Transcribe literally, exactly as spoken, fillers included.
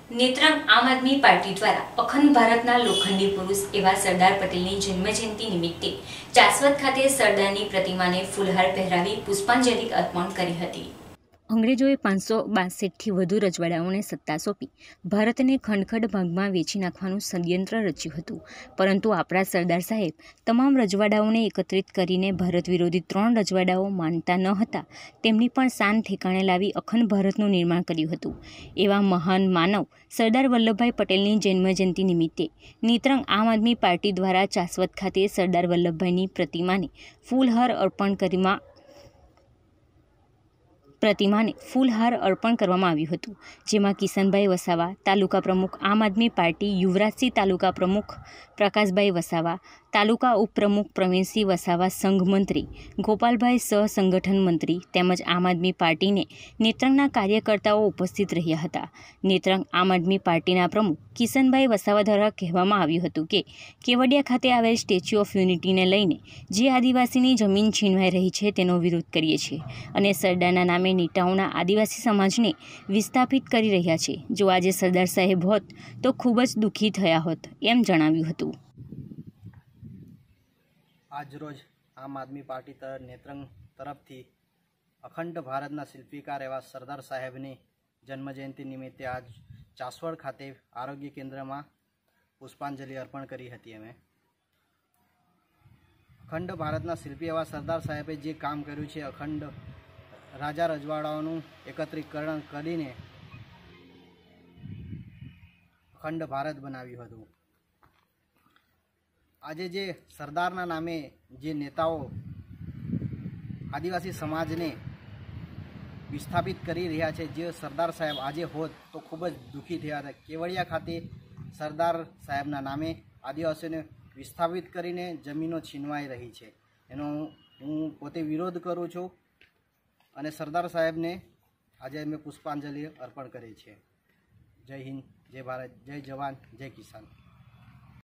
નેત્રંગ આમ આદમી પાર્ટી દ્વારા અખંડ ભારતના લોખંડી પુરુષ એવા સરદાર પટેલની જન્મજયંતિ નિમિત્તે ચાસવદ ખાતે સરદારની પ્રતિમાને ફૂલહાર પહેરાવી પુષ્પાંજલિ અર્પણ કરી હતી। અંગ્રેજોએ પાંચસો બાસઠથી વધુ રજવાડાઓને સત્તા સોંપી ભારતને ખંડ-ખંડ ભાગમાં વેચી નાખવાનું ષડયંત્ર રચ્યું હતું, પરંતુ આપણા સરદાર સાહેબ તમામ રજવાડાઓને એકત્રિત કરીને ભારત વિરોધી ત્રણ રજવાડાઓ માનતા ન હતા તેમની પણ શાન ઠેકાણે લાવી અખંડ ભારતનું નિર્માણ કર્યું હતું। એવા મહાન માનવ સરદાર વલ્લભભાઈ પટેલની જન્મજયંતિ નિમિત્તે નેત્રંગ આમ આદમી પાર્ટી દ્વારા ચાસવદ ખાતે સરદાર વલ્લભભાઈની પ્રતિમાને ફૂલહાર અર્પણ કરવામાં પ્રતિમાને ફૂલહાર અર્પણ કરવામાં આવ્યું હતું, જેમાં કિશનભાઈ વસાવા તાલુકા પ્રમુખ આમ આદમી પાર્ટી, યુવરાજસિંહ તાલુકા પ્રમુખ પ્રકાશભાઈ વસાવા, તાલુકા ઉપપ્રમુખ પ્રવીણસિંહ વસાવા, સંઘ મંત્રી ગોપાલભાઈ સહ સંગઠન મંત્રી તેમજ આમ આદમી પાર્ટીને નેત્રંગના કાર્યકર્તાઓ ઉપસ્થિત રહ્યા હતા। નેત્રંગ આમ આદમી પાર્ટીના પ્રમુખ કિશનભાઈ વસાવા દ્વારા કહેવામાં આવ્યું હતું કે કેવડિયા ખાતે આવેલ સ્ટેચ્યુ ઓફ યુનિટીને લઈને જે આદિવાસીની જમીન છીનવાઈ રહી છે તેનો વિરોધ કરીએ છીએ અને સરદારના નામે નેતાઓના આદિવાસી સમાજને વિસ્થાપિત કરી રહ્યા છે। જો આજે સરદાર સાહેબ હોત તો ખૂબ જ દુઃખી થયા હોત એમ જણાવ્યું હતું। આજરોજ આમ આદમી પાર્ટી તરફ નેત્રંગ તરફથી અખંડ ભારતના શિલ્પીકાર એવા સરદાર સાહેબની જન્મજયંતિ નિમિત્તે આજ ચાસવડ ખાતે આરોગ્ય કેન્દ્રમાં પુષ્પાંજલિ અર્પણ કરી હતી। અમે અખંડ ભારતના શિલ્પી એવા સરદાર સાહેબે જે કામ કર્યું છે, અખંડ રાજા રજવાડાઓનું એકત્રીકરણ કરીને અખંડ ભારત બનાવ્યું હતું। આજે જે સરદારના નામે જે નેતાઓ આદિવાસી સમાજને વિસ્થાપિત કરી રહ્યા છે, જે સરદાર સાહેબ આજે હોત તો ખૂબ જ દુઃખી થયા હતા। કેવડિયા ખાતે સરદાર સાહેબના નામે આદિવાસીઓને વિસ્થાપિત કરીને જમીનો છીનવાઈ રહી છે, એનો હું પોતે વિરોધ કરું છું અને સરદાર સાહેબને આજે અમે પુષ્પાંજલિ અર્પણ કરી છે। જય હિન્દ, જય ભારત, જય જવાન, જય કિસાન।